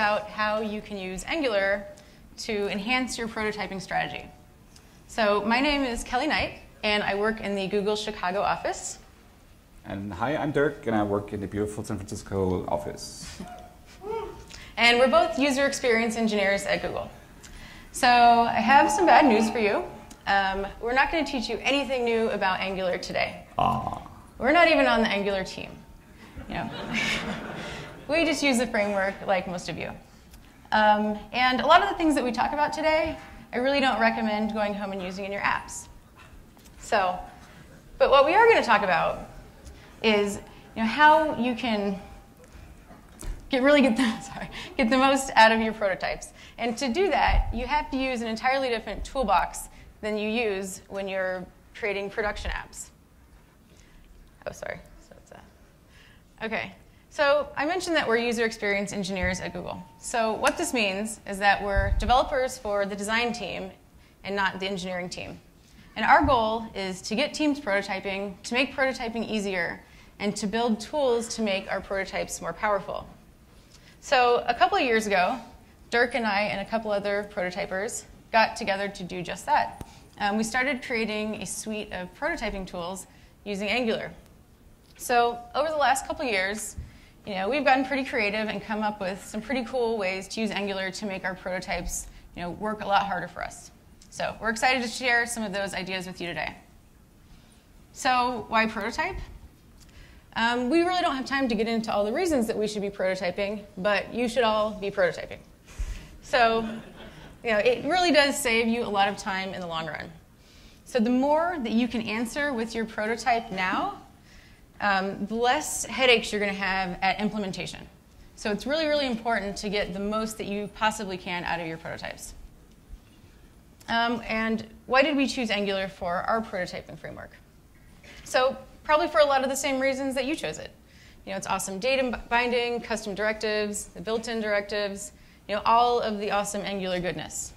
about how you can use Angular to enhance your prototyping strategy. So my name is Kelly Knight, and I work in the Google Chicago office. And hi, I'm Dirk, and I work in the beautiful San Francisco office. And we're both user experience engineers at Google. So I have some bad news for you. We're not going to teach you anything new about Angular today. Aww. We're not even on the Angular team. You know. We just use the framework like most of you. And a lot of the things that we talk about today, I really don't recommend going home and using in your apps. But what we are going to talk about is how you can get the most out of your prototypes. And to do that, you have to use an entirely different toolbox than you use when you're creating production apps. Oh, sorry. OK. So I mentioned that we're user experience engineers at Google. So what this means is that we're developers for the design team and not the engineering team. And our goal is to get teams prototyping, to make prototyping easier, and to build tools to make our prototypes more powerful. So a couple of years ago, Dirk and I and a couple other prototypers got together to do just that. We started creating a suite of prototyping tools using Angular. So over the last couple of years, we've gotten pretty creative and come up with some pretty cool ways to use Angular to make our prototypes work a lot harder for us. So we're excited to share some of those ideas with you today. So why prototype? We really don't have time to get into all the reasons that we should be prototyping, but you should all be prototyping. So it really does save you a lot of time in the long run. So the more that you can answer with your prototype now, the less headaches you're going to have at implementation. So it's really, really important to get the most that you possibly can out of your prototypes. And why did we choose Angular for our prototyping framework? So probably for a lot of the same reasons that you chose it. It's awesome data binding, custom directives, the built-in directives, all of the awesome Angular goodness.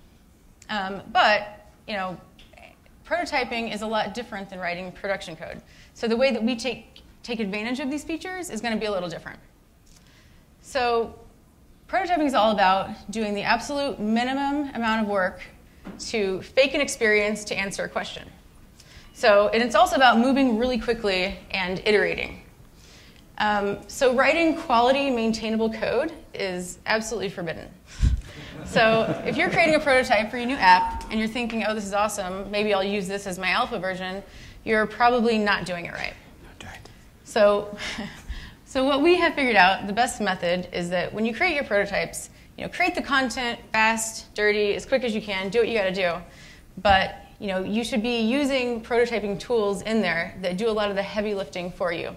But prototyping is a lot different than writing production code. So the way that we take advantage of these features is going to be a little different. So prototyping is all about doing the absolute minimum amount of work to fake an experience to answer a question. And it's also about moving really quickly and iterating. So writing quality, maintainable code is absolutely forbidden. So if you're creating a prototype for your new app and you're thinking, oh, this is awesome, maybe I'll use this as my alpha version, you're probably not doing it right. So what we have figured out, the best method is that when you create your prototypes, create the content fast, dirty, as quick as you can, do what you got to do. But you should be using prototyping tools in there that do a lot of the heavy lifting for you.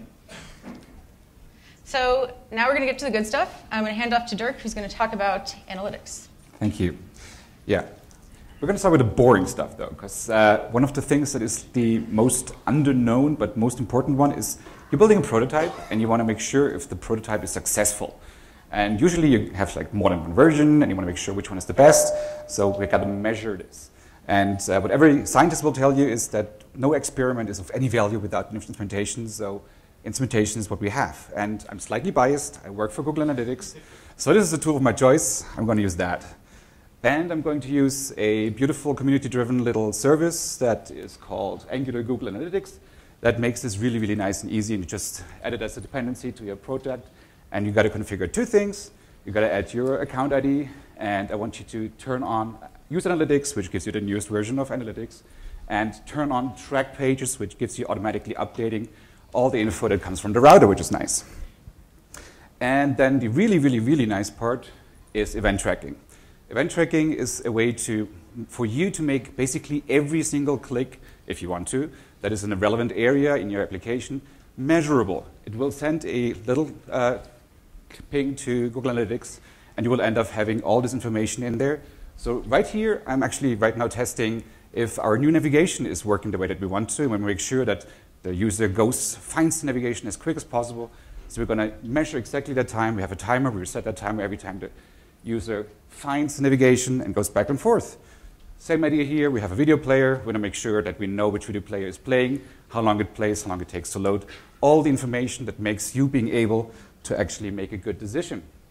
So now we're going to get to the good stuff. I'm going to hand off to Dirk, who's going to talk about analytics. Thank you. Yeah. We're going to start with the boring stuff, though, because one of the things that is the most underknown but most important one is you're building a prototype, and you want to make sure if the prototype is successful. And usually you have more than one version, and you want to make sure which one is the best. So we've got to measure this. And what every scientist will tell you is that no experiment is of any value without instrumentation. So instrumentation is what we have. And I'm slightly biased. I work for Google Analytics. So this is a tool of my choice. I'm going to use that. And I'm going to use a beautiful community-driven little service that is called Angular Google Analytics that makes this really, really nice and easy. And you just add it as a dependency to your product. And you've got to configure two things. You've got to add your account ID. And I want you to turn on Use Analytics, which gives you the newest version of Analytics. And turn on Track Pages, which gives you automatically updating all the info that comes from the router, which is nice. And then the really, really, really nice part is event tracking. Event tracking is a way for you to make basically every single click, if you want to, that is in a relevant area in your application, measurable. It will send a little ping to Google Analytics, and you will end up having all this information in there. So right here, I'm actually right now testing if our new navigation is working the way that we want to, and we make sure that the user finds the navigation as quick as possible. So we're going to measure exactly that time. We have a timer. We set that timer every time the user finds the navigation and goes back and forth. Same idea here. We have a video player. We want to make sure that we know which video player is playing, how long it plays, how long it takes to load, all the information that makes you being able to actually make a good decision.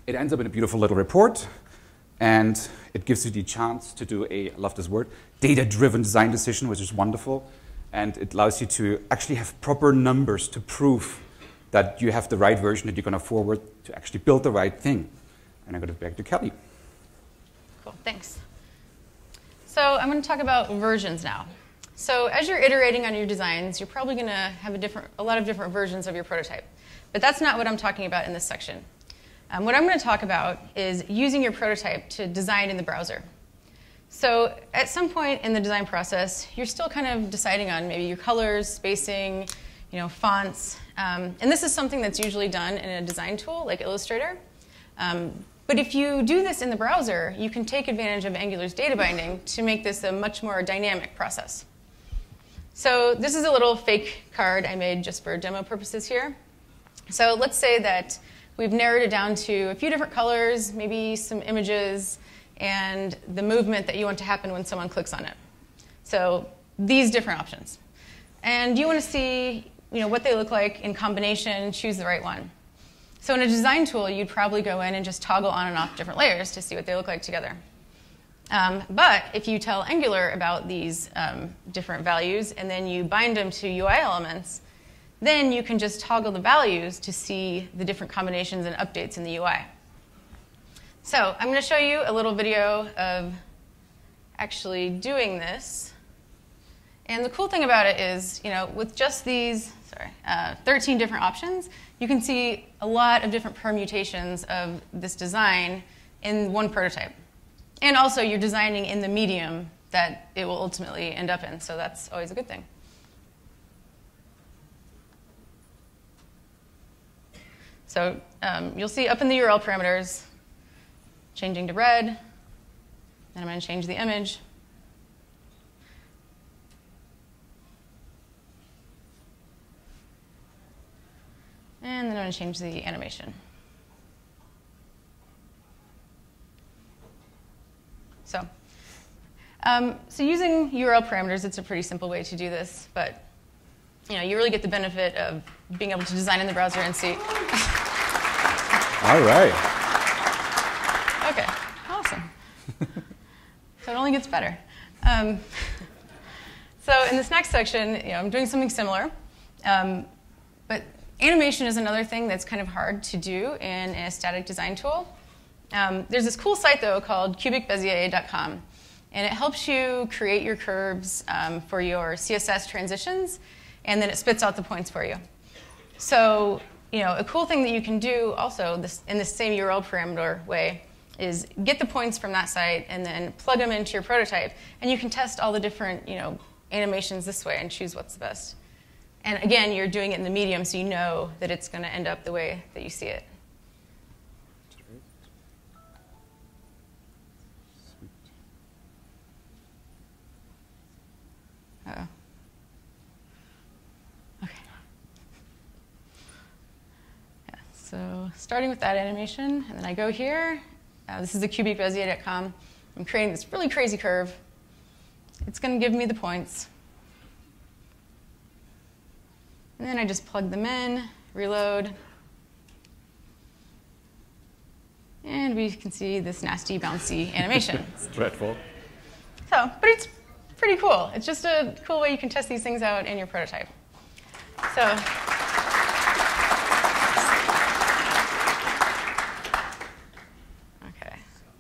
it ends up in a beautiful little report, and it gives you the chance to do I love this word, data-driven design decision, which is wonderful. And it allows you to actually have proper numbers to prove that you have the right version that you're going to forward to actually build the right thing. And I'm going to back to Kelly. Cool, thanks. So I'm going to talk about versions now. So as you're iterating on your designs, you're probably going to have a lot of different versions of your prototype. But that's not what I'm talking about in this section. What I'm going to talk about is using your prototype to design in the browser. So at some point in the design process, you're still kind of deciding on maybe your colors, spacing, fonts. And this is something that's usually done in a design tool like Illustrator. But if you do this in the browser, you can take advantage of Angular's data binding to make this a much more dynamic process. So this is a little fake card I made just for demo purposes here. So let's say that we've narrowed it down to a few different colors, maybe some images, and the movement that you want to happen when someone clicks on it. So these different options. And you want to see what they look like in combination, choose the right one. So in a design tool, you'd probably go in and just toggle on and off different layers to see what they look like together. But if you tell Angular about these different values and then you bind them to UI elements, then you can just toggle the values to see the different combinations and updates in the UI. So I'm going to show you a little video of actually doing this. And the cool thing about it is, with just these 13 different options, you can see a lot of different permutations of this design in one prototype. And also, you're designing in the medium that it will ultimately end up in, so that's always a good thing. So you'll see up in the URL parameters, changing to red. Then I'm going to change the image. And then I'm going to change the animation. So using URL parameters, it's a pretty simple way to do this, but you really get the benefit of being able to design in the browser and see. All right. Okay, awesome. So it only gets better. So in this next section, I'm doing something similar, but animation is another thing that's kind of hard to do in a static design tool. There's this cool site, though, called cubicbezier.com, and it helps you create your curves for your CSS transitions, and then it spits out the points for you. So a cool thing that you can do also in the same URL parameter way is get the points from that site and then plug them into your prototype, and you can test all the different animations this way and choose what's the best. And again, you're doing it in the medium, so you know that it's going to end up the way that you see it. Uh-oh. Okay. Yeah, so starting with that animation, and then I go here. This is the cubicbezier.com. I'm creating this really crazy curve. It's going to give me the points. And then I just plug them in, reload. And we can see this nasty, bouncy animation. It's dreadful. So, but it's pretty cool. It's just a cool way you can test these things out in your prototype. So, okay.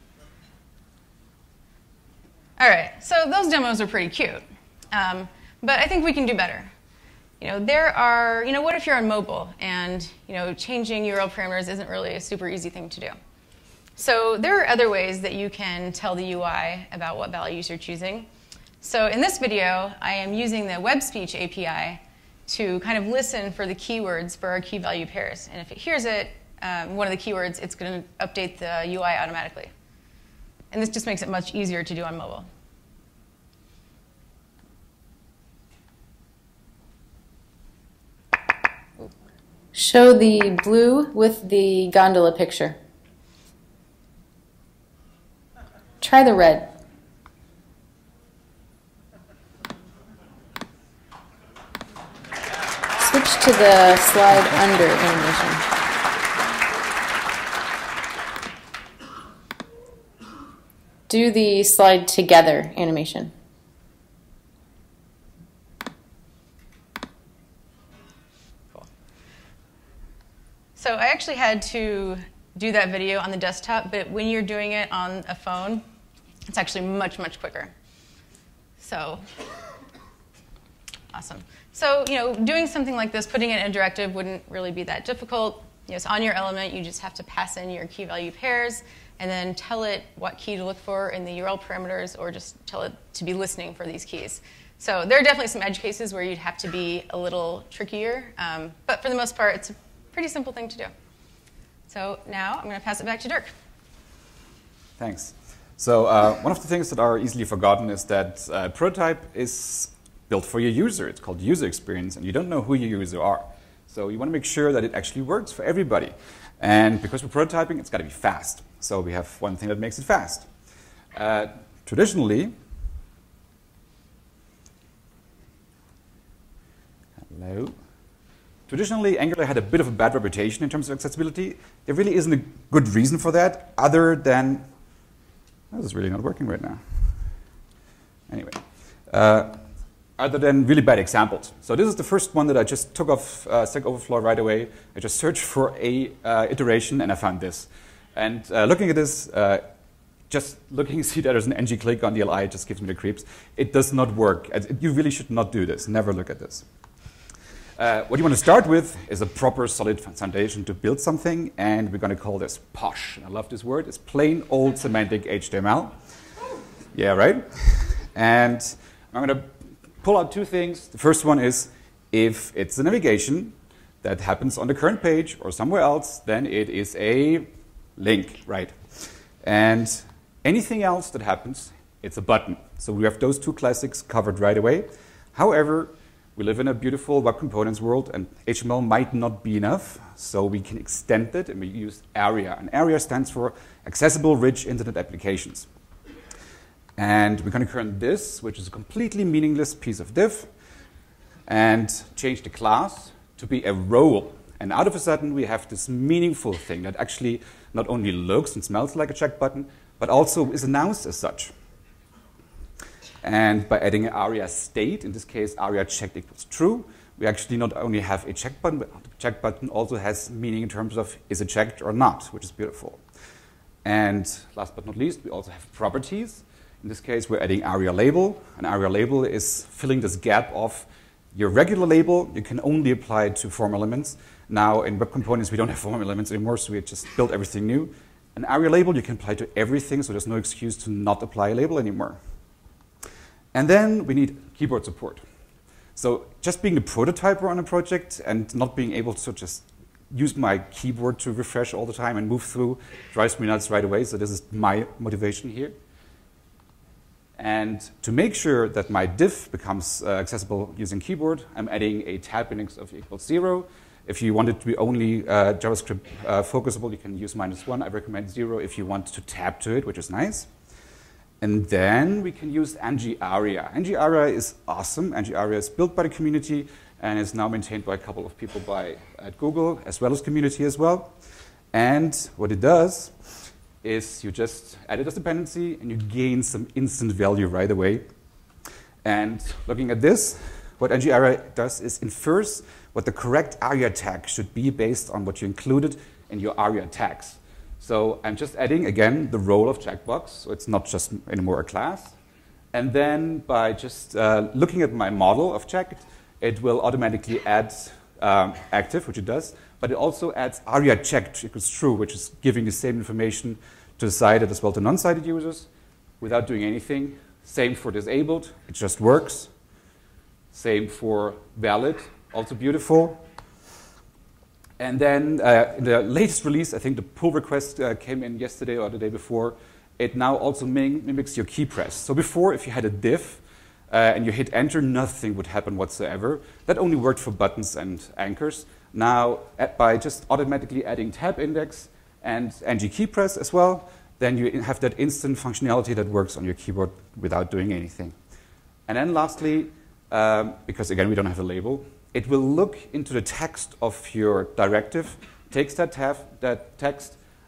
All right, so those demos are pretty cute. But I think we can do better. There are, what if you're on mobile and, changing URL parameters isn't really a super easy thing to do. So there are other ways that you can tell the UI about what values you're choosing. So in this video, I am using the web speech API to kind of listen for the keywords for our key value pairs. And if it hears it, one of the keywords, it's going to update the UI automatically. And this just makes it much easier to do on mobile. Show the blue with the gondola picture. Try the red. Switch to the slide under animation. do the slide together animation. Cool. So I actually had to do that video on the desktop, but when you're doing it on a phone, it's actually much, much quicker. So, awesome. So, doing something like this, putting it in a directive wouldn't really be that difficult. It's on your element. You just have to pass in your key value pairs and then tell it what key to look for in the URL parameters, or just tell it to be listening for these keys. So there are definitely some edge cases where you'd have to be a little trickier, but for the most part, it's a pretty simple thing to do. So now I'm going to pass it back to Dirk. Thanks. So one of the things that are easily forgotten is that prototype is built for your user. It's called user experience, and you don't know who your user are. So you want to make sure that it actually works for everybody. And because we're prototyping, it's got to be fast. So we have one thing that makes it fast. Traditionally, Angular had a bit of a bad reputation in terms of accessibility. There really isn't a good reason for that, other than, this is really not working right now. Anyway, other than really bad examples. So this is the first one that I just took off Stack Overflow right away. I just searched for a iteration, and I found this. And looking at this, just looking, see that there's an ng-click on the li, it just gives me the creeps. It does not work. You really should not do this. Never look at this. What you want to start with is a proper solid foundation to build something, and we're going to call this POSH. I love this word. It's plain old semantic HTML. Yeah, right? And I'm going to pull out two things. The first one is, if it's a navigation that happens on the current page or somewhere else, then it is a link, right? And anything else that happens, it's a button. So we have those two classics covered right away. However, we live in a beautiful web components world, and HTML might not be enough, so we can extend it, and we use ARIA. And ARIA stands for Accessible Rich Internet Applications. And we're going to turn this, which is a completely meaningless piece of div, and change the class to be a role. And out of a sudden, we have this meaningful thing that actually not only looks and smells like a check button, but also is announced as such. And by adding an ARIA state, in this case, ARIA checked equals true, we actually not only have a check button, but the check button also has meaning in terms of is it checked or not, which is beautiful. And last but not least, we also have properties. In this case, we're adding ARIA label. An ARIA label is filling this gap of your regular label. You can only apply it to form elements. Now, in web components, we don't have form elements anymore, so we just built everything new. An ARIA label you can apply to everything, so there's no excuse to not apply a label anymore. And then we need keyboard support. So just being the prototyper on a project and not being able to just use my keyboard to refresh all the time and move through drives me nuts right away. So this is my motivation here. And to make sure that my div becomes accessible using keyboard, I'm adding a tab index of equals 0. If you want it to be only JavaScript focusable, you can use -1. I recommend 0 if you want to tab to it, which is nice. And then we can use ng-ARIA. ng-ARIA is awesome. ng-ARIA is built by the community and is now maintained by a couple of people at Google, as well as community as well. And what it does is you just add it as dependency, and you gain some instant value right away. And looking at this, what ng-ARIA does is infers what the correct ARIA tag should be based on what you included in your ARIA tags. So I'm just adding, again, the role of checkbox, so it's not just anymore a class. And then by just looking at my model of checked, it will automatically add active, which it does, but it also adds ARIA checked equals true, which is giving the same information to sighted as well to non-sighted users without doing anything. Same for disabled, it just works. Same for valid, also beautiful. And then in the latest release, I think the pull request came in yesterday or the day before, it now also mimics your key press. So before, if you had a div and you hit enter, nothing would happen whatsoever. That only worked for buttons and anchors. Now, by just automatically adding tab index and ng key press as well, then you have that instant functionality that works on your keyboard without doing anything. And then lastly, because again, we don't have a label, it will look into the text of your directive, takes that text,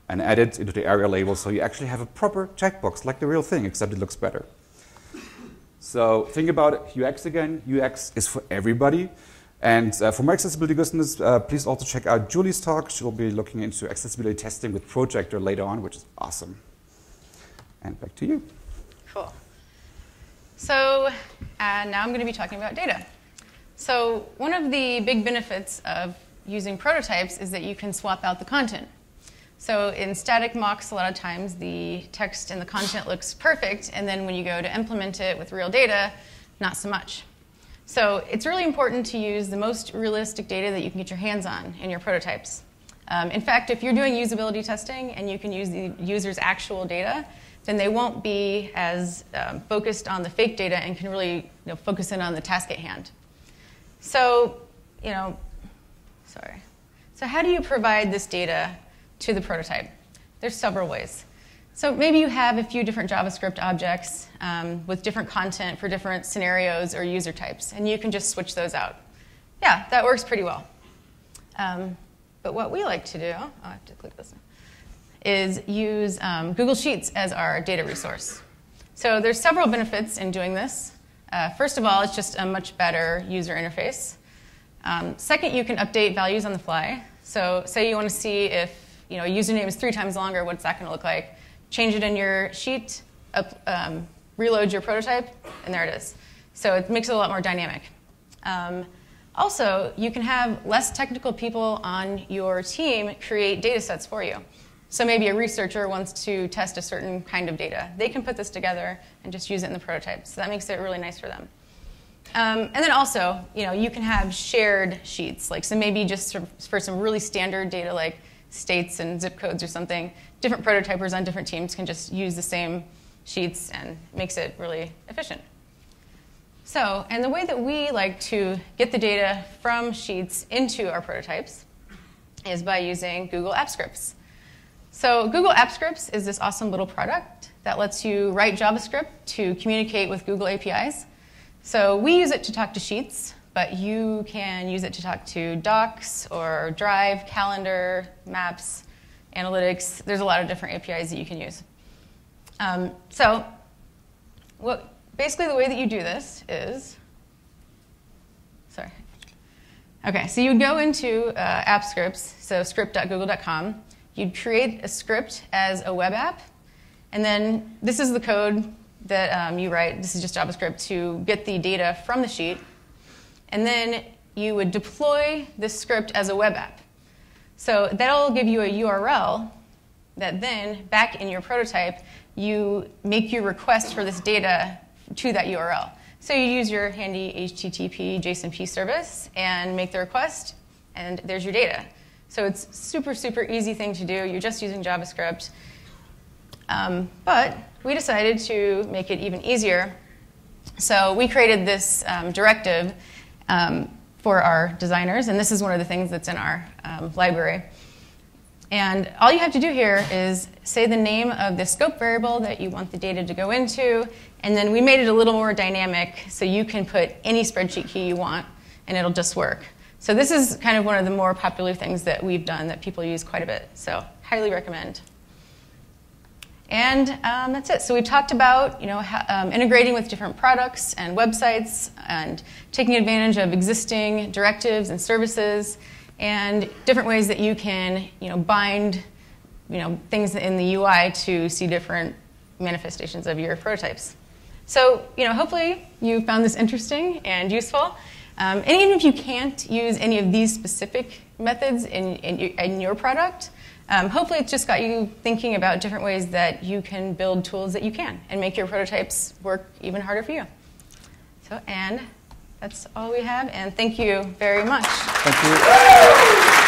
and add it into the ARIA label so you actually have a proper checkbox like the real thing, except it looks better. So think about UX again. UX is for everybody. And for more accessibility goodness, please also check out Julie's talk. She'll be looking into accessibility testing with Projector later on, which is awesome. And back to you. Cool. So now I'm going to be talking about data. So one of the big benefits of using prototypes is that you can swap out the content. So in static mocks, a lot of times the text and the content looks perfect, and then when you go to implement it with real data, not so much. So it's really important to use the most realistic data that you can get your hands on in your prototypes. In fact, if you're doing usability testing and you can use the user's actual data, then they won't be as focused on the fake data and can really focus in on the task at hand. So, So how do you provide this data to the prototype? There's several ways. So maybe you have a few different JavaScript objects with different content for different scenarios or user types, and you can just switch those out. Yeah, that works pretty well. But what we like to do, I have to click this now, is use Google Sheets as our data resource. So there's several benefits in doing this. First of all, it's just a much better user interface. Second, you can update values on the fly. So say you want to see if a username is 3 times longer, what's that going to look like? Change it in your sheet, reload your prototype, and there it is. So it makes it a lot more dynamic. Also, you can have less technical people on your team create data sets for you. So maybe a researcher wants to test a certain kind of data. They can put this together and just use it in the prototype. So that makes it really nice for them. And then also, you can have shared sheets. So maybe just for some really standard data like states and zip codes or something, different prototypers on different teams can just use the same sheets and makes it really efficient. So, and the way that we like to get the data from sheets into our prototypes is by using Google Apps Scripts. So Google Apps Scripts is this awesome little product that lets you write JavaScript to communicate with Google APIs. So we use it to talk to Sheets, but you can use it to talk to Docs or Drive, Calendar, Maps, Analytics. There's a lot of different APIs that you can use. Basically the way that you do this is, Okay, so you would go into App Scripts, so script.google.com. You'd create a script as a web app, and then this is the code that you write. This is just JavaScript to get the data from the sheet. And then you would deploy this script as a web app. So that'll give you a URL that then, back in your prototype, you make your request for this data to that URL. So you use your handy HTTP JSONP service and make the request, and there's your data. So it's super, super easy thing to do. You're just using JavaScript. But we decided to make it even easier. So we created this directive for our designers, and this is one of the things that's in our library. And all you have to do here is say the name of the scope variable that you want the data to go into, and then we made it a little more dynamic, so you can put any spreadsheet key you want, and it'll just work. So this is kind of one of the more popular things that we've done that people use quite a bit. So highly recommend. And that's it. So we've talked about integrating with different products and websites and taking advantage of existing directives and services and different ways that you can bind things in the UI to see different manifestations of your prototypes. So hopefully you found this interesting and useful. And even if you can't use any of these specific methods in your product, hopefully it's just got you thinking about different ways that you can build tools that you can and make your prototypes work even harder for you. So, and that's all we have, and thank you very much. Thank you.